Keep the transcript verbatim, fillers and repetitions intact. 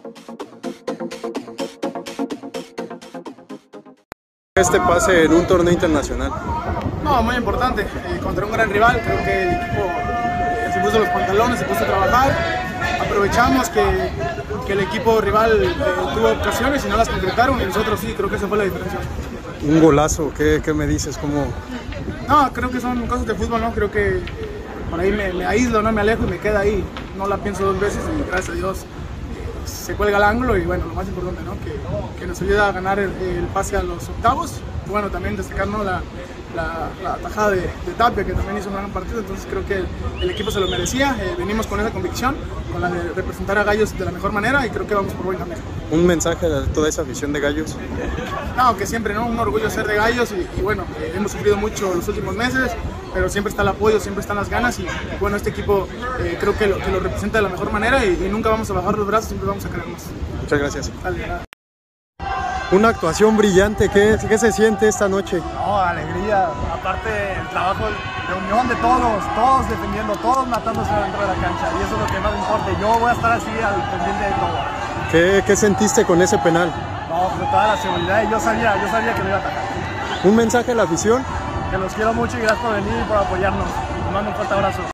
Este pase en un torneo internacional? No, muy importante, eh, contra un gran rival. Creo que el equipo eh, se puso los pantalones, se puso a trabajar. Aprovechamos que, que el equipo rival eh, tuvo ocasiones y no las concretaron, y nosotros sí. Creo que esa fue la diferencia. Un golazo, ¿qué, qué me dices? ¿Cómo? No, creo que son cosas de fútbol, ¿no? Creo que por ahí me, me aíslo, no me alejo y me queda ahí. No la pienso dos veces y gracias a Dios eh, se cuelga el ángulo. Y bueno, lo más importante, ¿no? Que, que nos ayuda a ganar el, el pase a los octavos. Y bueno, también destacar, ¿no? la, la, la tajada de, de Tapia, que también hizo un gran partido. Entonces creo que el, el equipo se lo merecía. Eh, venimos con esa convicción, con la de representar a Gallos de la mejor manera, y creo que vamos por buen camino. ¿Un mensaje a toda esa afición de Gallos? No, que siempre, ¿no? Un orgullo ser de Gallos, y, y bueno, eh, hemos sufrido mucho los últimos meses, pero siempre está el apoyo, siempre están las ganas, y bueno, este equipo eh, creo que lo, que lo representa de la mejor manera, y, y nunca vamos a bajar los brazos, siempre vamos a querer más. Muchas gracias. Dale, nada. Una actuación brillante, ¿qué, qué se siente esta noche? No, alegría, aparte el trabajo de unión de todos, todos defendiendo, todos matándose dentro de la cancha, y eso es lo que más me importa. Yo voy a estar así al pendiente de todo. ¿Qué, qué sentiste con ese penal? No, con toda la seguridad, y yo sabía, yo sabía que lo iba a atacar. ¿Un mensaje a la afición? Que los quiero mucho y gracias por venir y por apoyarnos. Les mando un fuerte abrazo.